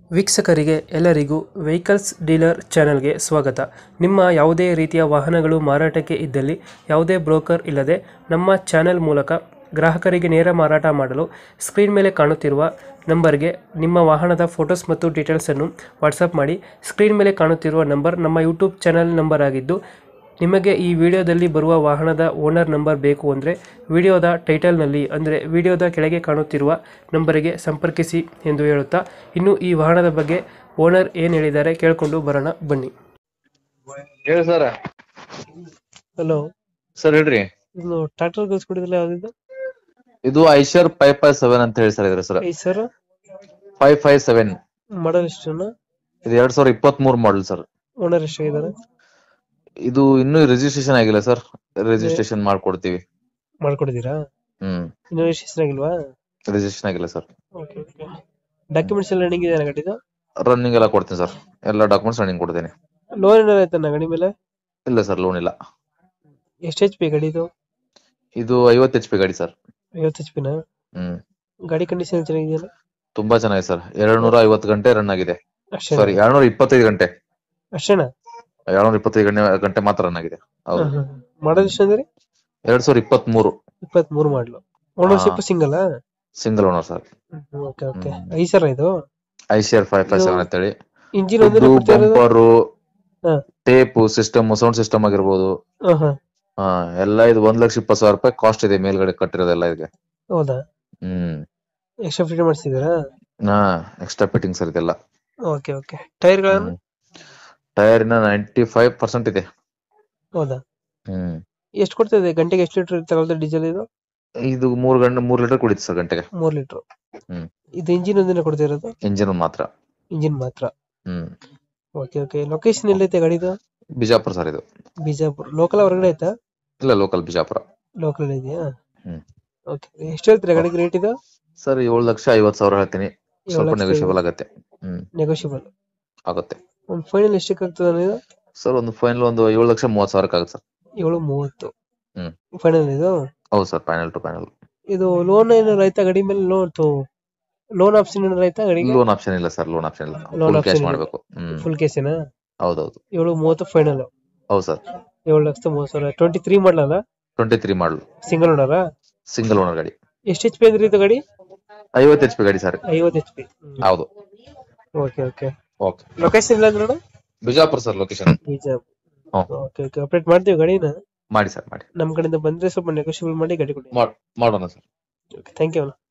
ವೀಕ್ಷಕರಿಗೆ ಎಲ್ಲರಿಗೂ vehicles dealer ಚಾನೆಲ್ಗೆ ಸ್ವಾಗತ. ನಿಮ್ಮ ಯಾವುದೇ ರೀತಿಯ ವಾಹನಗಳು ಮಾರಾಟಕ್ಕೆ ಇದ್ದಲ್ಲಿ ಯಾವುದೇ ಬ್ರೋಕರ್ ಇಲ್ಲದೆ ನಮ್ಮ ಚಾನೆಲ್ ಮೂಲಕ ಗ್ರಾಹಕರಿಗೆ ನೇರ ಮಾರಾಟ ಮಾಡಲು ಸ್ಕ್ರೀನ್ ಮೇಲೆ ಕಾಣುತ್ತಿರುವ ನಂಬರ್ಗೆ ನಿಮ್ಮ ವಾಹನದ ಫೋಟೋಸ್ ಮತ್ತು ಡೀಟೇಲ್ಸನ್ನು ವಾಟ್ಸಪ್ ಮಾಡಿ. ಸ್ಕ್ರೀನ್ ಮೇಲೆ ಕಾಣುತ್ತಿರುವ ನಂಬರ್ ನಮ್ಮ ಯೂಟ್ಯೂಬ್ ಚಾನೆಲ್ ನಂಬರ್ ಆಗಿದ್ದು, ನಿಮಗೆ ಈ ವಿಡಿಯೋದಲ್ಲಿ ಬರುವ ವಾಹನದ ಓನರ್ ನಂಬರ್ ಬೇಕು ಅಂದರೆ ವಿಡಿಯೋದ ಟೈಟಲ್ನಲ್ಲಿ ಅಂದರೆ ವಿಡಿಯೋದ ಕೆಳಗೆ ಕಾಣುತ್ತಿರುವ ನಂಬರಿಗೆ ಸಂಪರ್ಕಿಸಿ ಎಂದು ಹೇಳುತ್ತಾ, ಇನ್ನು ಈ ವಾಹನದ ಬಗ್ಗೆ ಓನರ್ ಏನು ಹೇಳಿದ್ದಾರೆ ಕೇಳಿಕೊಂಡು ಬರೋಣ ಬನ್ನಿ. ಹೇಳಿ ಸರ್. ಹಲೋ ಸರ್ ಹೇಳ್ರಿ. ಇದು ಟ್ರ್ಯಾಕ್ಟರ್ ಕಳ್ಸ್ಕೊಡಿದ್ರಲ್ಲ, ಯಾವ್ದಿದ್ದು? ಇದು ಐಶರ್ 557 ಅಂತ ಹೇಳಿ ಸರ್. ಇದ್ರೆ ಸರ್ ಸರ್ 557 ಮಾಡಲ್ ಎಷ್ಟು? ಇದು 2023 ಮಾಡಲ್ ಸರ್. ಓನರ್ ಎಷ್ಟಾಗಿದ್ದಾರೆ? ಇದು ಇನ್ನೂ ರಿಜಿಸ್ಟ್ರೇಷನ್ ಆಗಿಲ್ಲ ಸರ್. ರಿಜಿಸ್ಟ್ರೇಷನ್ ಮಾಡ್ಕೊಡ್ತೀವಿ. ಮಾಡ್ಕೊಡಿದೀರಾ? ಇನ್ನೂ ರಿಜಿಸ್ಟ್ರೇಷನ್ ಆಗಿಲ್ವಾ? ರಿಜಿಸ್ಟ್ರೇಷನ್ ಆಗಿಲ್ಲ ಸರ್. ಡಾಕ್ಯುಮೆಂಟ್ಸ್ ಎಲ್ಲ ರನ್ನಿಂಗ್ ಇದೆ ಗಾಡಿದು? ರನ್ನಿಂಗ್ ಎಲ್ಲ ಕೊಡ್ತೀನಿ ಸರ್. ಎಲ್ಲ ಡಾಕ್ಯುಮೆಂಟ್ಸ್ ರನ್ನಿಂಗ್ ಕೊಡ್ತೀನಿ. ಲೋನ್ ಏನಾರ ಆಯ್ತಾನ ಗಾಡಿ ಮೇಲೆ? ಇಲ್ಲ ಸರ್, ಲೋನ್ ಇಲ್ಲ. ಎಷ್ಟು ಎಚ್ ಪಿ ಗಾಡಿದು? ಇದು 50 HP ಗಾಡಿ ಸರ್. 50 HP ನಾ? ಗಾಡಿ ಕಂಡೀಷನ್ ಚೆನ್ನಾಗಿದೆಯಲ್ಲ? ತುಂಬಾ ಚೆನ್ನಾಗಿದೆ ಸರ್. 250 ಗಂಟೆ ರನ್ ಆಗಿದೆ. ಅಷ್ಟೇ? ಸಾರಿ, 225 ಗಂಟೆ. ಅಷ್ಟೇನಾ? 225 ಗಂಟೆ ಮಾತ್ರ ರನ್ ಆಗಿದೆ. ಹೌದು. ಮಾಡಲ್ ಎಷ್ಟು ಅಂದ್ರೆ? 2023. 23 ಮಾಡಲು. Ownership single? Single owner sir. Okay okay. Eicher ಇದು? ಐಶರ್ 557 ಅಂತ ಹೇಳಿ. ಇಂಜಿನ್ ಒಂದು bumper, tape system, sound system ಆಗಿರ್ಬೋದು, ಎಲ್ಲ ಇದು 1,20,000 ರೂಪಾಯಿ ಕಾಸ್ಟ್ ಇದೆ. ಮೇಲ್ಗಡೆ ಕಟ್ಟಿರೋದೆಲ್ಲ ಇದಕ್ಕೆ. ಹೌದಾ? ಎಕ್ಸ್ಟ್ರಾ ಫಿಟ್ ಮಾಡಿಸಿದೀರಾ? ಎಕ್ಸ್ಟ್ರಾ ಫಿಟ್ಟಿಂಗ್ ಸರ್ ಇದೆಲ್ಲ. Okay okay. ಟೈರ್ ಗಳನ್ನು? ಟೈರ್ ಇನ್ನ 95% ಇದೆ. ಹೌದಾ? ಎಷ್ಟು ಕೊಡ್ತದೆ ಗಂಟೆಗೆ? ಎಷ್ಟು ಲೀಟರ್ ತಗೊಳ್ತದೆ ಡೀಸೆಲ್ ಇದು? ಇದು 3 ಲೀಟರ್ ಕುಡಿತು ಸರ್ ಗಂಟೆಗೆ. 3 ಲೀಟರ್. ಇದು ಇಂಜಿನ್ ಒಂದಿನ ಕೊಡ್ತಿರೋದು? ಇಂಜಿನ್ ಮಾತ್ರ. ಇಂಜಿನ್ ಮಾತ್ರ. Okay okay. ಲೊಕೇಶನ್ ಎಲ್ಲೈತೆ ಗಾಡಿದು? ಬಿಜಾಪುರ ಸರ್ ಇದು. ಬಿಜಾಪುರ. ಲೋಕಲ್ ಹೊರಗಡೆ ಆಯ್ತಾ? ಇಲ್ಲ, ಲೋಕಲ್ ಬಿಜಾಪುರ. ಲೋಕಲ್ ಇದೆಯಾ? ಓಕೆ. ಎಷ್ಟು ಹೇಳ್ತೀರಾ ಗಾಡಿಗೆ ರೇಟ್ ಇದು? ಸರ್ 7,50,000 ಹೇಳ್ತೀನಿ. ಸ್ವಲ್ಪ ನೆಗೋಷಿಯಬಲ್ ಆಗುತ್ತೆ. ನೆಗೋಷಿಯಬಲ್ ಆಗುತ್ತೆ. ಒಂದು ಫೈನಲ್ ಎಷ್ಟಕ್ಕೆ ಆಗ್ತದೆ ಇದು? ಸರ್ ಒಂದು ಫೈನಲ್ ಒಂದು 7,30,000 ಆಗುತ್ತೆ ಸರ್. 7,30,000 ಫೈನಲ್ ಇದು? ಹೌದು ಸರ್, ಫೈನಲ್ ಟು ಫೈನಲ್. ಇದು ಲೋನ್ ಏನಾರು ಆಯ್ತಾ ಗಾಡಿ ಮೇಲೆ? ಲೋನ್ ಆಪ್ಷನ್ ಏನಾರು ಆಯ್ತಾ ಗಾಡಿಗೆ? ಲೋನ್ ಆಪ್ಷನ್ ಇಲ್ಲ ಸರ್. ಲೋನ್ ಆಪ್ಷನ್ ಇಲ್ಲ. ಫುಲ್ ಕ್ಯಾಶ್ ಮಾಡಬೇಕು. ಫುಲ್ ಕ್ಯಾಶೇನಾ? ಹೌದೌದು. 7,30,000 ಫೈನಲ್? ಹೌದು ಸರ್. 7,30,000. 23 ಮಾಡಲ್ಲ? 23 ಮಾಡಲ್. ಸಿಂಗಲ್ ಓನರಾ? ಸಿಂಗಲ್ ಓನರ್ ಗಾಡಿ. ಎಷ್ಟು ಎಚ್ ಪಿ ಅಂದ್ರೆ ಇದು ಗಾಡಿ? 50 HP ಗಾಡಿ ಸರ್. 50 HP. ಹೌದು. Okay okay. ಓಕೆ. ಲೊಕೇಶನ್ ಇಲ್ಲ ಅಂದ್ರೆ Bijapur sir location. Bijapur. Okay okay. Update ಮಾಡ್ತೀವಿ ಗಾಡಿನ. ಮಾಡಿ ಸರ್, ಮಾಡಿ. ನಮ್ಮ ಕಡೆಯಿಂದ ಬಂದ್ರೆ ಸ್ವಲ್ಪ ನೆಗೋಷಿಯಬಲ್ ಮಾಡಿ ಗಾಡಿ ಕೊಡಿ. ಮಾಡೋಣ ಸರ್. Okay, thank you.